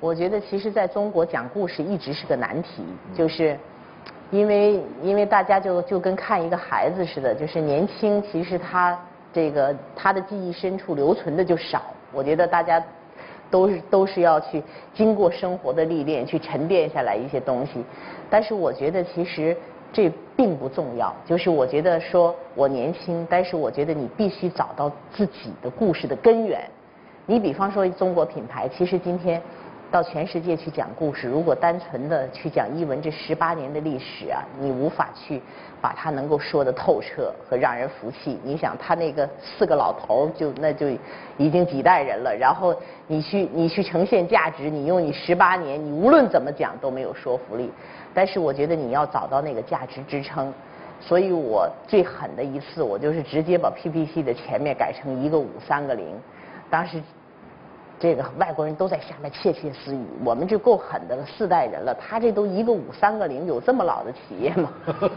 我觉得其实在中国讲故事一直是个难题，就是因为大家就跟看一个孩子似的，就是年轻，其实他的记忆深处留存的就少。我觉得大家都是要去经过生活的历练，去沉淀下来一些东西。但是我觉得其实这并不重要，就是我觉得说我年轻，但是我觉得你必须找到自己的故事的根源。你比方说中国品牌，其实今天到全世界去讲故事，如果单纯的去讲艺文这18年的历史啊，你无法去把它能够说得透彻和让人服气。你想他那个4个老头那就已经几代人了，然后你去呈现价值，你用你18年，你无论怎么讲都没有说服力。但是我觉得你要找到那个价值支撑，所以我最狠的一次，我就是直接把 PPT 的前面改成1个5、3个0，当时。这个外国人都在下面窃窃私语，我们这够狠的了，4代人了，他这都1个5、3个0，有这么老的企业吗？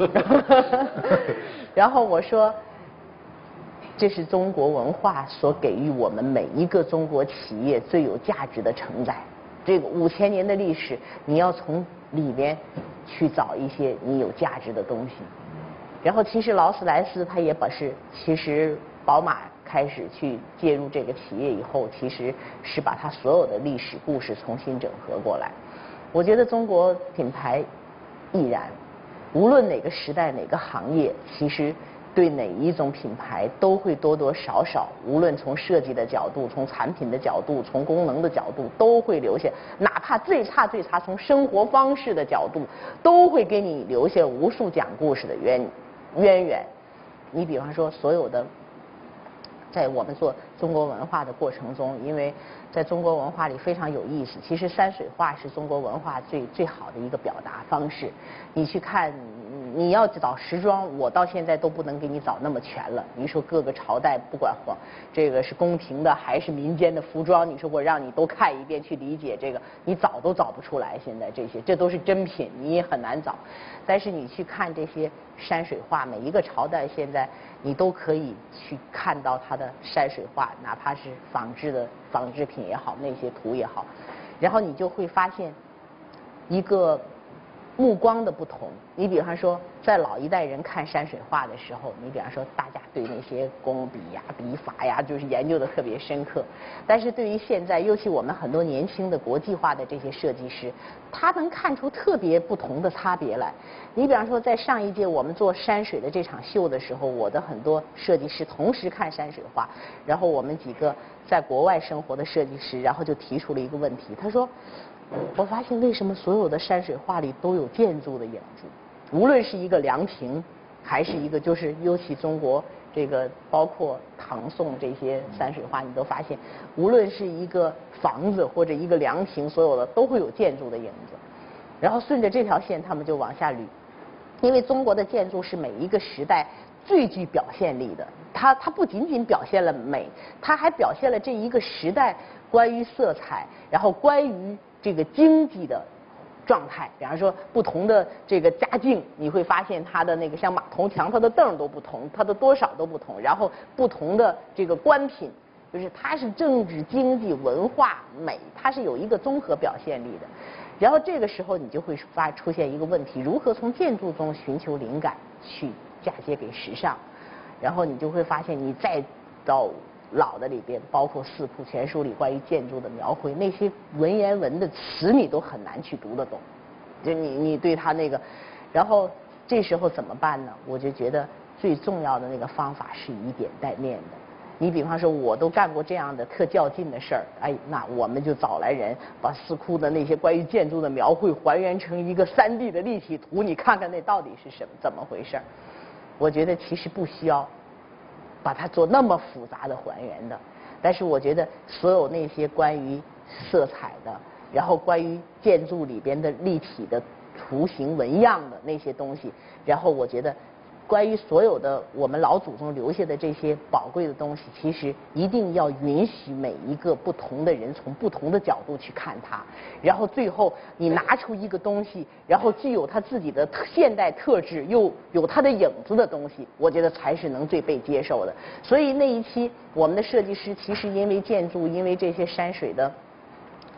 然后我说，这是中国文化所给予我们每一个中国企业最有价值的承载。这个5000年的历史，你要从里面去找一些你有价值的东西。然后其实劳斯莱斯它也其实宝马开始去介入这个企业以后，其实是把它所有的历史故事重新整合过来。我觉得中国品牌亦然，无论哪个时代哪个行业，其实对哪一种品牌都会多多少少，无论从设计的角度、从产品的角度、从功能的角度，都会留下，哪怕最差，从生活方式的角度，都会给你留下无数讲故事的渊源。你比方说所有的。在我们做中国文化的过程中，因为在中国文化里非常有意思，其实山水画是中国文化最好的一个表达方式。你去看，你要找时装，我到现在都不能给你找那么全了。你说各个朝代，不管这个是宫廷的还是民间的服装，你说我让你都看一遍去理解这个，你找都找不出来。现在这都是真品，你也很难找。但是你去看这些山水画，每一个朝代现在你都可以去看到它的山水画，哪怕是仿制品也好，那些图也好，然后你就会发现一个目光的不同。你比方说，在老一代人看山水画的时候，你比方说大家对那些工笔呀、笔法呀，就是研究的特别深刻。但是对于现在，尤其我们很多年轻的国际化的这些设计师，他能看出特别不同的差别来。你比方说，在上一届我们做山水的这场秀的时候，我的很多设计师同时看山水画，然后我们几个在国外生活的设计师，然后就提出了一个问题，他说。我发现为什么所有的山水画里都有建筑的影子，无论是一个凉亭，还是一个就是尤其中国这个包括唐宋这些山水画，你都发现，无论是一个房子或者一个凉亭，所有的都会有建筑的影子。然后顺着这条线，他们就往下捋，因为中国的建筑是每一个时代最具表现力的，它不仅仅表现了美，它还表现了这一个时代关于色彩，然后关于这个经济的状态。比方说不同的这个家境，你会发现它的那个像马头墙，它的凳都不同，它的多少都不同。然后不同的这个官品，就是它是政治、经济、文化、美，它是有一个综合表现力的。然后这个时候你就会出现一个问题：如何从建筑中寻求灵感，去嫁接给时尚？然后你就会发现，你再到老的里边，包括《四库全书》里关于建筑的描绘，那些文言文的词你都很难去读得懂。就你对他那个，然后这时候怎么办呢？我就觉得最重要的那个方法是以点带面的。你比方说，我都干过这样的特较劲的事儿，哎，那我们就找来人，把四库的那些关于建筑的描绘还原成一个3D 的立体图，你看看那到底是怎么回事儿？我觉得其实不需要把它做那么复杂的还原的，但是我觉得所有那些关于色彩的，然后关于建筑里边的立体的图形纹样的那些东西，然后我觉得关于所有的我们老祖宗留下的这些宝贵的东西，其实一定要允许每一个不同的人从不同的角度去看它，然后最后你拿出一个东西，然后具有它自己的现代特质，又有它的影子的东西，我觉得才是能最被接受的。所以那一期我们的设计师其实因为建筑，因为这些山水的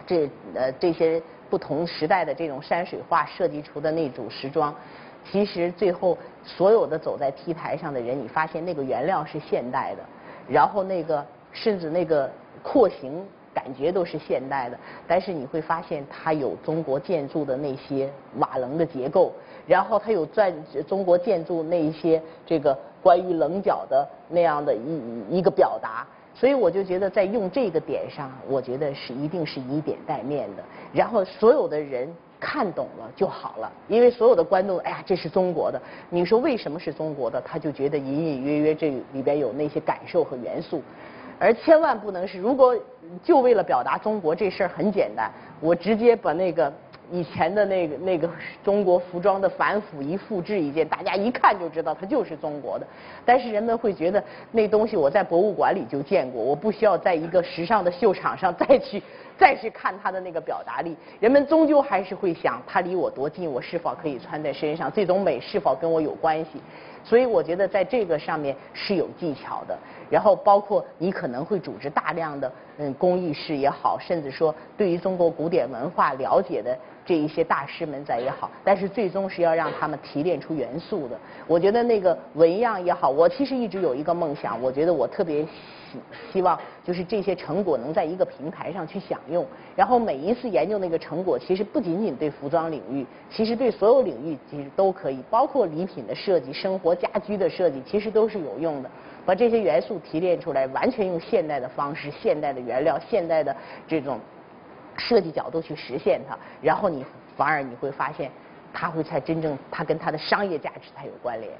这些不同时代的这种山水画设计出的那组时装，其实最后所有的走在 T 台上的人，你发现那个原料是现代的，然后那个甚至那个廓形感觉都是现代的，但是你会发现它有中国建筑的那些瓦楞的结构，然后它有中国建筑那一些这个关于棱角的那样的一个表达。所以我就觉得在用这个点上，我觉得是一定是以点带面的，然后所有的人看懂了就好了，因为所有的观众，哎呀，这是中国的，你说为什么是中国的，他就觉得隐隐约约这里边有那些感受和元素，而千万不能是，如果就为了表达中国这事儿很简单，我直接把那个以前的那个中国服装的反腐一复制一件，大家一看就知道它就是中国的。但是人们会觉得那东西我在博物馆里就见过，我不需要在一个时尚的秀场上再去看它的那个表达力。人们终究还是会想，它离我多近，我是否可以穿在身上，这种美是否跟我有关系。所以我觉得在这个上面是有技巧的，然后包括你可能会组织大量的公益室也好，甚至说对于中国古典文化了解的这一些大师们在也好，但是最终是要让他们提炼出元素的。我觉得那个纹样也好，我其实一直有一个梦想，我觉得我特别希望就是这些成果能在一个平台上去享用，然后每一次研究那个成果，其实不仅仅对服装领域，其实对所有领域其实都可以，包括礼品的设计、生活家居的设计，其实都是有用的。把这些元素提炼出来，完全用现代的方式、现代的原料、现代的这种设计角度去实现它，然后反而你会发现，它会才真正它跟它的商业价值才有关联。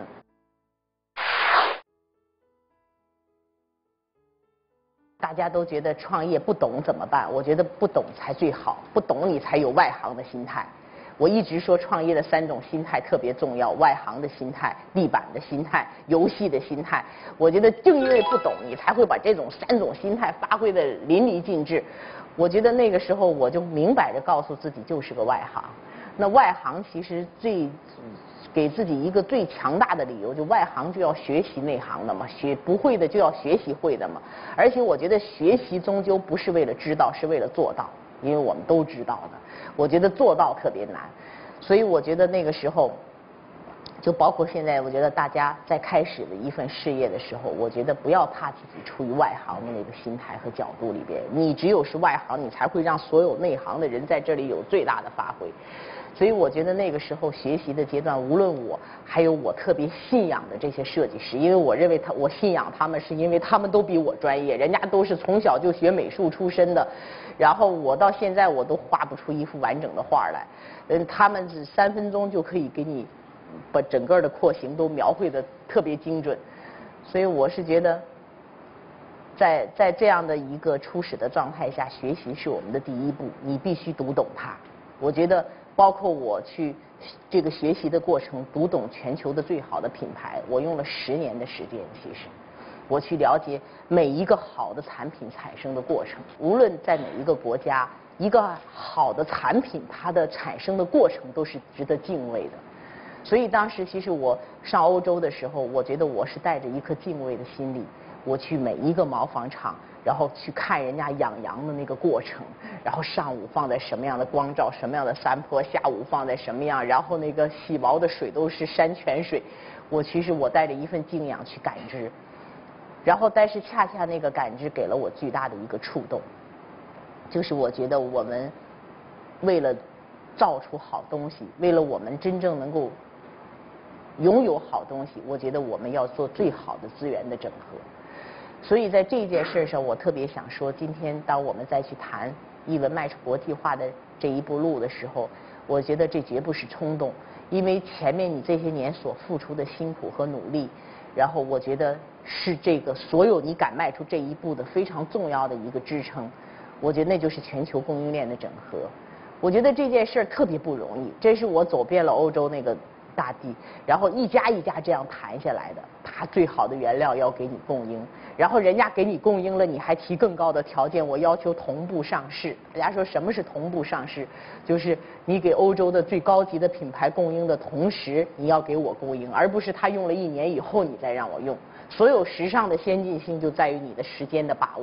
大家都觉得创业不懂怎么办？我觉得不懂才最好，不懂你才有外行的心态。我一直说创业的3种心态特别重要：外行的心态、地板的心态、游戏的心态。我觉得正因为不懂，你才会把这种3种心态发挥得淋漓尽致。我觉得那个时候我就明摆着告诉自己就是个外行。那外行其实给自己一个最强大的理由，就外行就要学习内行的嘛，学不会的就要学习会的嘛。而且我觉得学习终究不是为了知道，是为了做到，因为我们都知道的。我觉得做到特别难，所以我觉得那个时候，就包括现在，我觉得大家在开始的一份事业的时候，我觉得不要怕自己处于外行的那个心态和角度里边。你只有是外行，你才会让所有内行的人在这里有最大的发挥。所以我觉得那个时候学习的阶段，无论我还有我特别信仰的这些设计师，因为我认为我信仰他们，是因为他们都比我专业，人家都是从小就学美术出身的，然后我到现在我都画不出一幅完整的画来，他们是3分钟就可以给你把整个的廓形都描绘得特别精准，所以我是觉得在这样的一个初始的状态下，学习是我们的第一步，你必须读懂它。我觉得包括我去这个学习的过程，读懂全球的最好的品牌，我用了10年的时间。其实我去了解每一个好的产品产生的过程，无论在哪一个国家，一个好的产品它的产生的过程都是值得敬畏的。所以当时其实我上欧洲的时候，我觉得我是带着一颗敬畏的心理，我去每一个毛纺厂，然后去看人家养羊的那个过程，然后上午放在什么样的光照、什么样的山坡，下午放在什么样，然后那个洗毛的水都是山泉水。其实我带着一份敬仰去感知，然后但是恰恰那个感知给了我巨大的一个触动，就是我觉得我们为了造出好东西，为了我们真正能够拥有好东西，我觉得我们要做最好的资源的整合。所以在这件事上，我特别想说，今天当我们再去谈艺文迈出国际化的这一步路的时候，我觉得这绝不是冲动，因为前面你这些年所付出的辛苦和努力，然后我觉得是这个所有你敢迈出这一步的非常重要的一个支撑。我觉得那就是全球供应链的整合。我觉得这件事儿特别不容易，这是我走遍了欧洲那个大地，然后一家一家这样谈下来的。他最好的原料要给你供应，然后人家给你供应了，你还提更高的条件，我要求同步上市。大家说什么是同步上市？就是你给欧洲的最高级的品牌供应的同时，你要给我供应，而不是他用了1年以后你再让我用。所有时尚的先进性就在于你的时间的把握。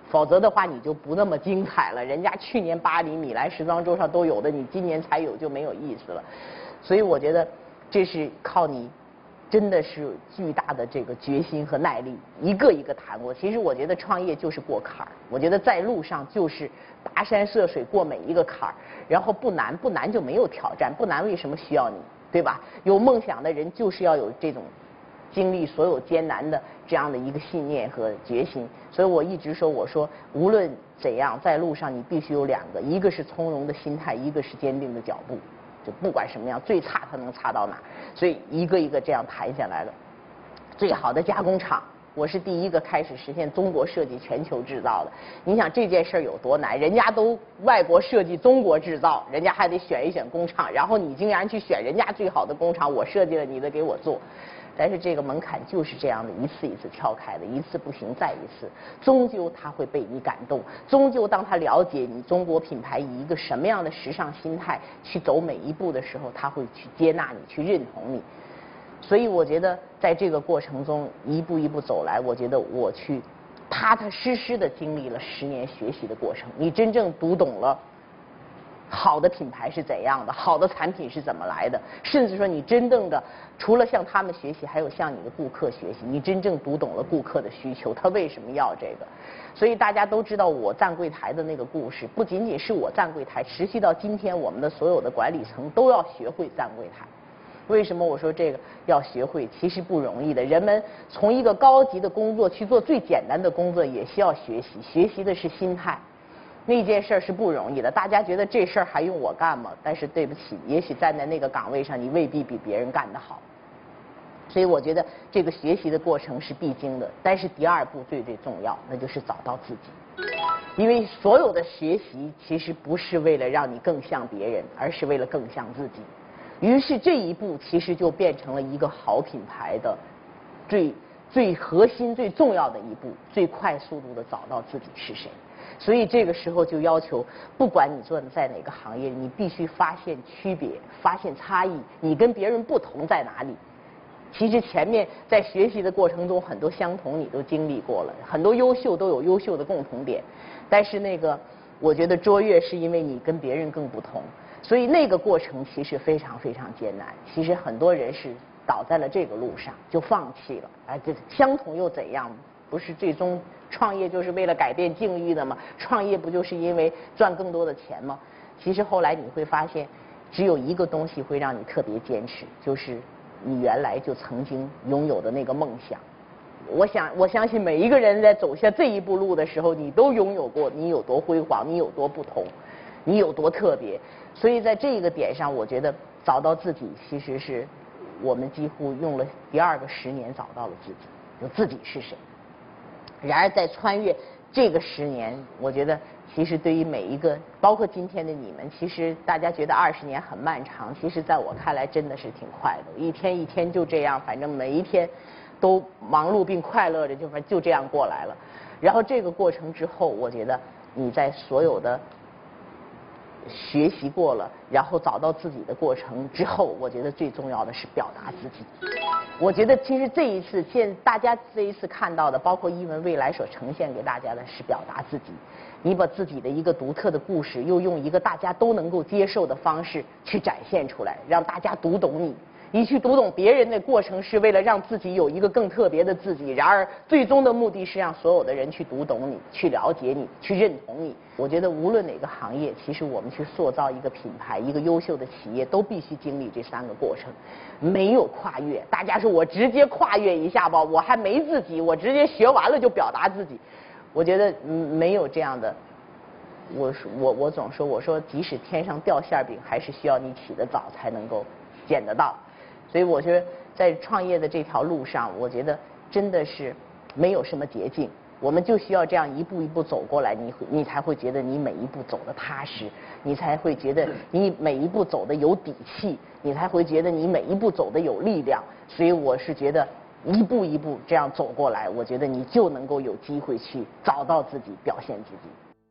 否则的话你就不那么精彩了。人家去年巴黎、米兰时装周上都有的，你今年才有就没有意思了。所以我觉得这是靠你真的是巨大的这个决心和耐力，一个一个谈过。其实我觉得创业就是过坎儿，我觉得在路上就是跋山涉水过每一个坎儿，然后不难，不难就没有挑战，不难为什么需要你，对吧？有梦想的人就是要有这种经历所有艰难的这样的一个信念和决心。所以我一直说，我说无论怎样，在路上你必须有两个，一个是从容的心态，一个是坚定的脚步。就不管什么样，最差它能差到哪？所以一个一个这样谈下来了。最好的加工厂，我是第一个开始实现中国设计全球制造的。你想这件事儿有多难？人家都外国设计中国制造，人家还得选一选工厂，然后你竟然去选人家最好的工厂，我设计了你的给我做。但是这个门槛就是这样的，一次一次跳开的，一次不行再一次，终究他会被你感动，终究当他了解你中国品牌以一个什么样的时尚心态去走每一步的时候，他会去接纳你，去认同你。所以我觉得在这个过程中一步一步走来，我觉得我去踏踏实实的经历了10年学习的过程，你真正读懂了好的品牌是怎样的，好的产品是怎么来的，甚至说你真正的除了向他们学习，还有向你的顾客学习，你真正读懂了顾客的需求，他为什么要这个。所以大家都知道我站柜台的那个故事，不仅仅是我站柜台，持续到今天我们的所有的管理层都要学会站柜台。为什么我说这个要学会？其实不容易的，人们从一个高级的工作去做最简单的工作也需要学习，学习的是心态。那件事是不容易的，大家觉得这事儿还用我干吗？但是对不起，也许站在那个岗位上，你未必比别人干得好。所以我觉得这个学习的过程是必经的，但是第二步最最重要，那就是找到自己。因为所有的学习其实不是为了让你更像别人，而是为了更像自己。于是这一步其实就变成了一个好品牌的最核心、最重要的一步，最快速度的找到自己是谁。所以这个时候就要求，不管你做的在哪个行业，你必须发现区别，发现差异，你跟别人不同在哪里。其实前面在学习的过程中，很多相同你都经历过了，很多优秀都有优秀的共同点，但是那个我觉得卓越是因为你跟别人更不同，所以那个过程其实非常非常艰难。其实很多人是倒在了这个路上就放弃了，这相同又怎样？不是最终创业就是为了改变境遇的吗？创业不就是因为赚更多的钱吗？其实后来你会发现，只有一个东西会让你特别坚持，就是你原来就曾经拥有的那个梦想。我相信每一个人在走下这一步路的时候，你都拥有过你有多辉煌，你有多不同，你有多特别。所以在这个点上，我觉得找到自己，其实是我们几乎用了第二个10年找到了自己，就自己是谁。然而在穿越这个10年，我觉得其实对于每一个，包括今天的你们，其实大家觉得20年很漫长，其实在我看来真的是挺快的，一天一天就这样，反正每一天都忙碌并快乐着，就这样过来了。然后这个过程之后，我觉得你在所有的学习过了，然后找到自己的过程之后，我觉得最重要的是表达自己。我觉得其实这一次大家这一次看到的，包括艺文未来所呈现给大家的是表达自己。你把自己的一个独特的故事，又用一个大家都能够接受的方式去展现出来，让大家读懂你。你去读懂别人的过程是为了让自己有一个更特别的自己，然而最终的目的是让所有的人去读懂你，去了解你，去认同你。我觉得无论哪个行业，其实我们去塑造一个品牌，一个优秀的企业，都必须经历这3个过程，没有跨越。大家说我直接跨越一下吧，我还没自己，我直接学完了就表达自己，我觉得没有这样的。我总说，我说即使天上掉馅饼，还是需要你起得早才能够捡得到。所以我觉得在创业的这条路上，我觉得真的是没有什么捷径，我们就需要这样一步一步走过来，你才会觉得你每一步走得踏实，你才会觉得你每一步走得有底气，你才会觉得你每一步走得有力量。所以我是觉得一步一步这样走过来，我觉得你就能够有机会去找到自己，表现自己。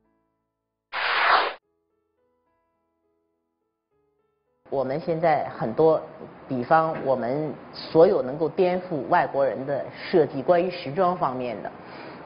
我们现在很多，比方我们所有能够颠覆外国人的设计，关于时装方面的，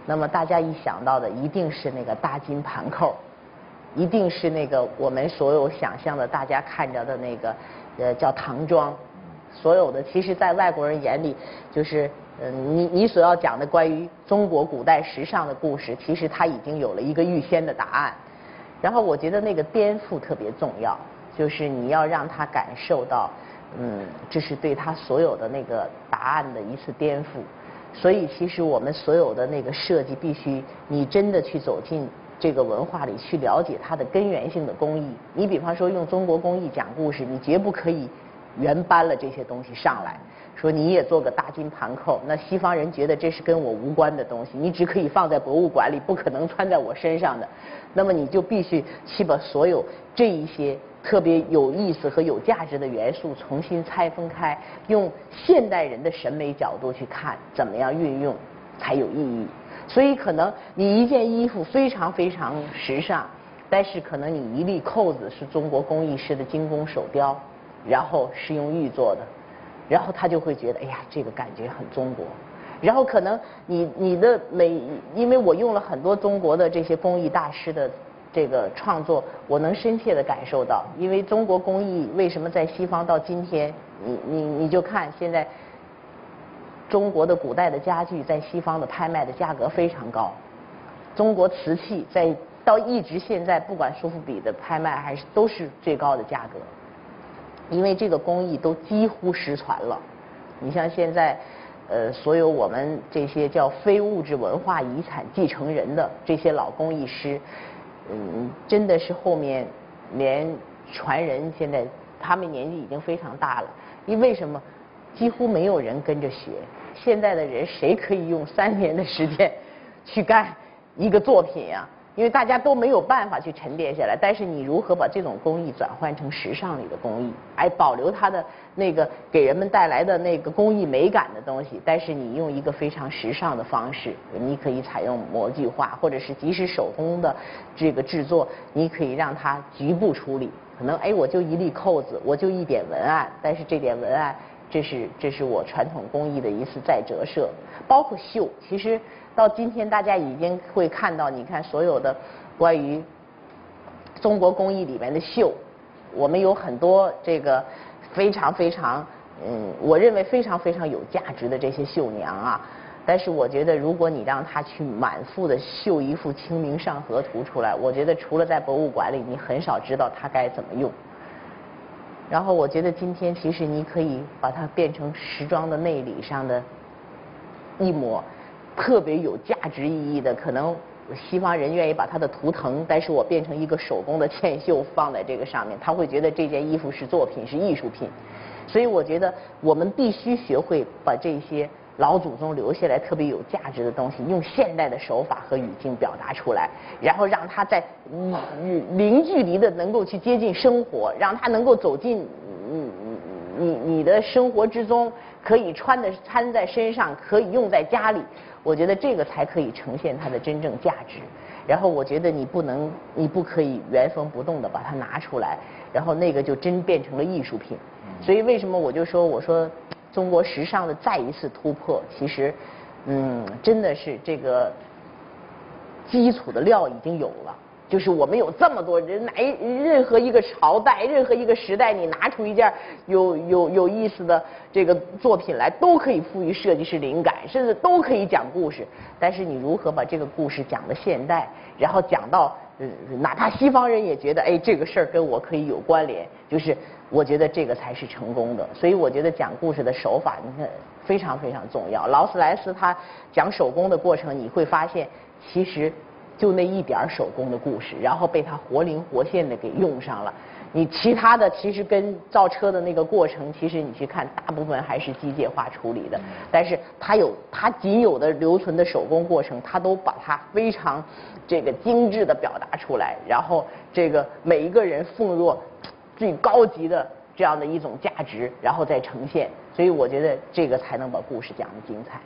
那么大家一想到的一定是那个大金盘扣，一定是那个我们所有想象的大家看着的那个叫唐装，所有的其实在外国人眼里就是你所要讲的关于中国古代时尚的故事，其实它已经有了一个预先的答案。然后我觉得那个颠覆特别重要，就是你要让他感受到，这是对他所有的那个答案的一次颠覆。所以其实我们所有的那个设计必须你真的去走进这个文化里去了解它的根源性的工艺。你比方说用中国工艺讲故事，你绝不可以原搬了这些东西上来，说你也做个大金盘扣，那西方人觉得这是跟我无关的东西，你只可以放在博物馆里，不可能穿在我身上的。那么你就必须去把所有这一些特别有意思和有价值的元素重新拆分开，用现代人的审美角度去看怎么样运用才有意义。所以可能你一件衣服非常非常时尚，但是可能你一粒扣子是中国工艺师的精工手雕，然后是用玉做的，然后他就会觉得哎呀这个感觉很中国。然后可能你的因为我用了很多中国的这些工艺大师的这个创作，我能深切的感受到，因为中国工艺为什么在西方到今天，你就看现在中国的古代的家具在西方的拍卖的价格非常高，中国瓷器到一直现在不管苏富比的拍卖还是都是最高的价格，因为这个工艺都几乎失传了。你像现在所有我们这些叫非物质文化遗产继承人的这些老工艺师，真的是后面连传人现在他们年纪已经非常大了，因为什么？几乎没有人跟着学。现在的人谁可以用3年的时间去干一个作品呀？因为大家都没有办法去沉淀下来。但是你如何把这种工艺转换成时尚里的工艺，哎，保留它的那个给人们带来的那个工艺美感的东西，但是你用一个非常时尚的方式，你可以采用模具化，或者是即使手工的这个制作，你可以让它局部处理。可能哎，我就一粒扣子，我就一点文案，但是这点文案，这是我传统工艺的一次再折射。包括绣，其实到今天大家已经会看到，你看所有的关于中国工艺里面的绣，我们有很多这个非常非常我认为非常非常有价值的这些绣娘啊。但是我觉得如果你让她去满腹的绣一幅《清明上河图》出来，我觉得除了在博物馆里，你很少知道她该怎么用。然后我觉得今天其实你可以把它变成时装的内里上的一抹特别有价值意义的，可能西方人愿意把它的图腾，但是我变成一个手工的嵌绣放在这个上面，他会觉得这件衣服是作品，是艺术品。所以我觉得我们必须学会把这些老祖宗留下来特别有价值的东西，用现代的手法和语境表达出来，然后让它在零距离的能够去接近生活，让它能够走进你的生活之中，可以穿在身上，可以用在家里。我觉得这个才可以呈现它的真正价值。然后我觉得你不可以原封不动的把它拿出来，然后那个就真变成了艺术品。所以为什么我说中国时尚的再一次突破，其实真的是这个基础的料已经有了。就是我们有这么多人，任何一个朝代，任何一个时代，你拿出一件有意思的这个作品来，都可以赋予设计师灵感，甚至都可以讲故事。但是你如何把这个故事讲得现代，然后讲到哪怕西方人也觉得哎这个事儿跟我可以有关联，就是我觉得这个才是成功的。所以我觉得讲故事的手法，你看非常非常重要。劳斯莱斯他讲手工的过程，你会发现其实就那一点手工的故事，然后被他活灵活现的给用上了。你其他的其实跟造车的那个过程，其实你去看，大部分还是机械化处理的。但是他仅有的留存的手工过程，他都把它非常这个精致的表达出来，然后这个每一个人奉若最高级的这样的一种价值，然后再呈现。所以我觉得这个才能把故事讲得精彩。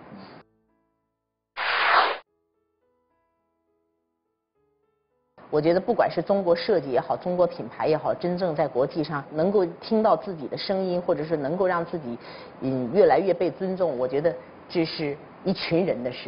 我觉得不管是中国设计也好，中国品牌也好，真正在国际上能够听到自己的声音，或者是能够让自己越来越被尊重，我觉得这是一群人的事情。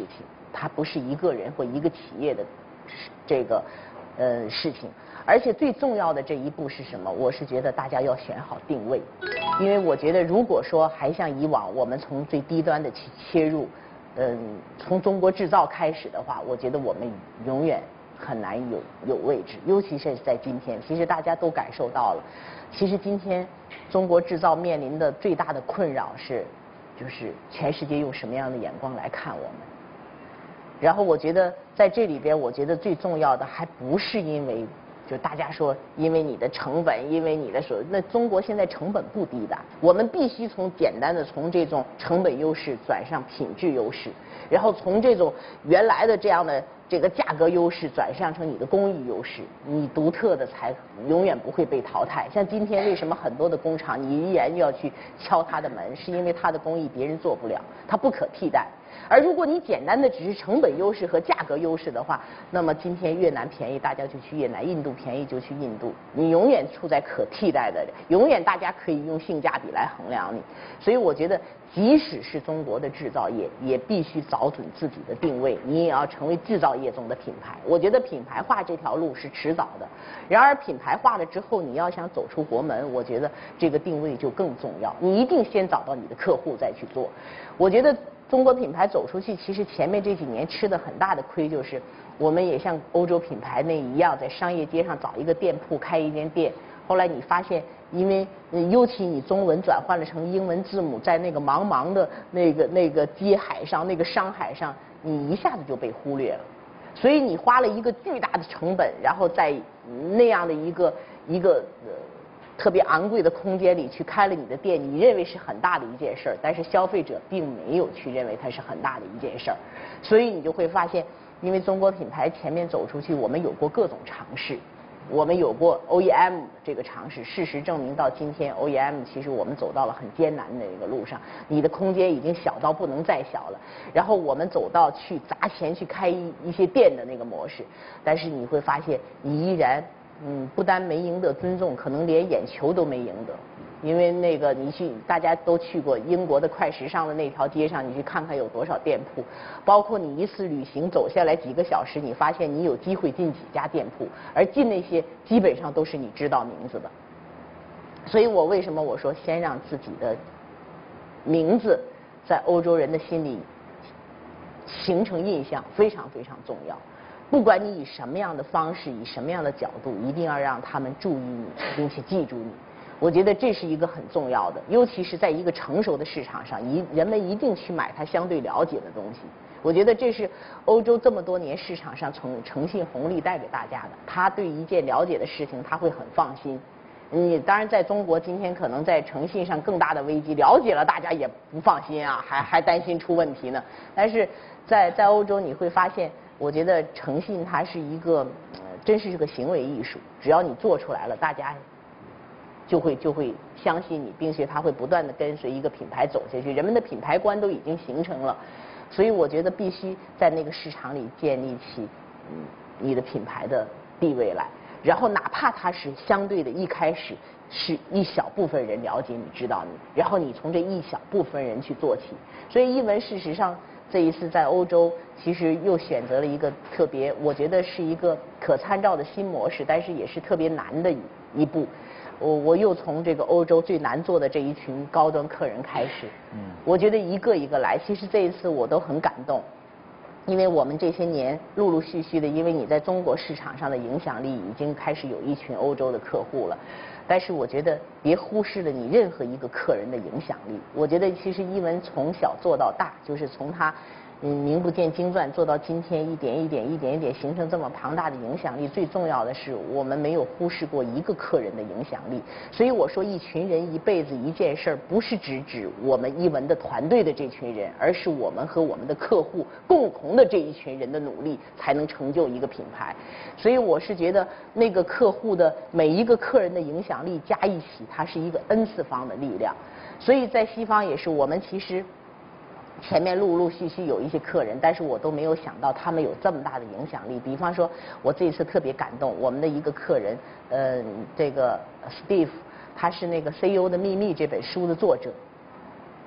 它不是一个人或一个企业的这个事情。而且最重要的这一步是什么？我是觉得大家要选好定位，因为我觉得如果说还像以往我们从最低端的去切入，从中国制造开始的话，我觉得我们永远很难有位置，尤其是在今天，其实大家都感受到了，其实今天中国制造面临的最大的困扰是，就是全世界用什么样的眼光来看我们。然后我觉得在这里边，我觉得最重要的还不是因为。就大家说，因为你的成本，因为你的那中国现在成本不低的，我们必须从简单的从这种成本优势转向品质优势，然后从这种原来的这样的这个价格优势转向成你的工艺优势，你独特的才永远不会被淘汰。像今天为什么很多的工厂你依然要去敲它的门，是因为它的工艺别人做不了，它不可替代。而如果你简单的只是成本优势和价格优势的话，那么今天越南便宜大家就去越南，印度便宜就去印度，你永远处在可替代的，永远大家可以用性价比来衡量你。所以我觉得即使是中国的制造业，也必须找准自己的定位，你也要成为制造业中的品牌。我觉得品牌化这条路是迟早的，然而品牌化了之后，你要想走出国门，我觉得这个定位就更重要，你一定先找到你的客户再去做。我觉得中国品牌走出去，其实前面这几年吃的很大的亏，就是我们也像欧洲品牌那一样，在商业街上找一个店铺开一间店。后来你发现，因为尤其你中文转换了成英文字母，在那个茫茫的那个街海上、那个商海上，你一下子就被忽略了。所以你花了一个巨大的成本，然后在那样的一个特别昂贵的空间里去开了你的店，你认为是很大的一件事儿，但是消费者并没有去认为它是很大的一件事儿，所以你就会发现，因为中国品牌前面走出去，我们有过各种尝试，我们有过 OEM 这个尝试，事实证明到今天 OEM 其实我们走到了很艰难的一个路上，你的空间已经小到不能再小了，然后我们走到去砸钱去开一些店的那个模式，但是你会发现你依然不单没赢得尊重，可能连眼球都没赢得。因为那个大家都去过英国的快时尚的那条街上，你去看看有多少店铺，包括你一次旅行走下来几个小时，你发现你有机会进几家店铺，而进那些基本上都是你知道名字的。所以我为什么我说先让自己的名字在欧洲人的心里形成印象非常非常重要。不管你以什么样的方式，以什么样的角度，一定要让他们注意你，并且记住你。我觉得这是一个很重要的，尤其是在一个成熟的市场上，人们一定去买他相对了解的东西。我觉得这是欧洲这么多年市场上诚信红利带给大家的。他对一件了解的事情，他会很放心。你当然在中国今天可能在诚信上更大的危机，了解了大家也不放心啊，还担心出问题呢。但是在欧洲你会发现。我觉得诚信它是一个，真是个行为艺术。只要你做出来了，大家就会相信你，并且它会不断的跟随一个品牌走下去。人们的品牌观都已经形成了，所以我觉得必须在那个市场里建立起你的品牌的地位来。然后哪怕它是相对的一开始是一小部分人了解你知道你，然后你从这一小部分人去做起。所以一文事实上。这一次在欧洲，其实又选择了一个特别，我觉得是一个可参照的新模式，但是也是特别难的一步。我又从这个欧洲最难做的这一群高端客人开始，我觉得一个一个来。其实这一次我都很感动，因为我们这些年陆陆续续的，因为你在中国市场上的影响力已经开始有一群欧洲的客户了。但是我觉得别忽视了你任何一个客人的影响力。我觉得其实一文从小做到大，就是从他名不见经传做到今天一点一点形成这么庞大的影响力。最重要的是我们没有忽视过一个客人的影响力。所以我说一群人一辈子一件事儿，不是指我们一文的团队的这群人，而是我们和我们的客户共同的这一群人的努力才能成就一个品牌。所以我是觉得那个客户的每一个客人的影响力加一起，它是一个 N 次方的力量。所以在西方也是，我们其实前面陆陆续续有一些客人，但是我都没有想到他们有这么大的影响力。比方说我这一次特别感动，我们的一个客人这个 Steve， 他是那个 CEO 的秘密这本书的作者。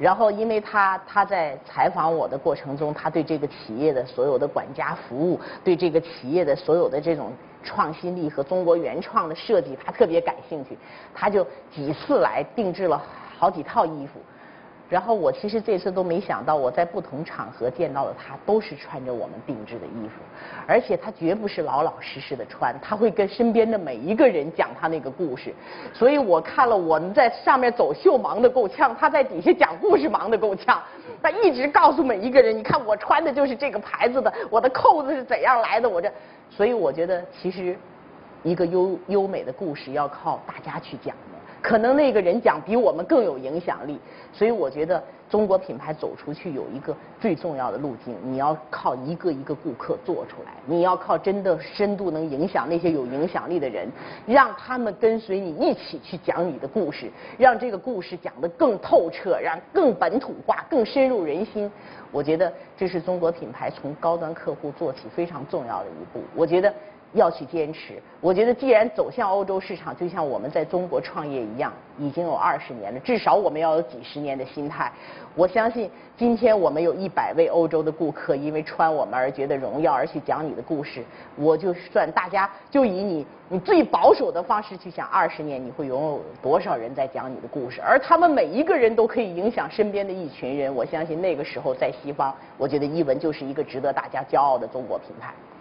然后因为他在采访我的过程中，他对这个企业的所有的管家服务，对这个企业的所有的这种创新力和中国原创的设计，他特别感兴趣，他就几次来定制了好几套衣服。然后我其实这次都没想到，我在不同场合见到的他都是穿着我们定制的衣服，而且他绝不是老老实实的穿，他会跟身边的每一个人讲他那个故事。所以我看了我们在上面走秀忙得够呛，他在底下讲故事忙得够呛。他一直告诉每一个人，你看我穿的就是这个牌子的，我的扣子是怎样来的，所以我觉得其实一个优美的故事要靠大家去讲的。可能那个人讲比我们更有影响力，所以我觉得中国品牌走出去有一个最重要的路径，你要靠一个一个顾客做出来，你要靠真的深度能影响那些有影响力的人，让他们跟随你一起去讲你的故事，让这个故事讲得更透彻，让更本土化，更深入人心。我觉得这是中国品牌从高端客户做起非常重要的一步。我觉得要去坚持。我觉得既然走向欧洲市场，就像我们在中国创业一样，已经有20年了，至少我们要有几十年的心态。我相信今天我们有100位欧洲的顾客因为穿我们而觉得荣耀，而去讲你的故事。我就算大家就以你最保守的方式去想，20年你会拥有多少人在讲你的故事，而他们每一个人都可以影响身边的一群人。我相信那个时候在西方，我觉得伊文就是一个值得大家骄傲的中国品牌。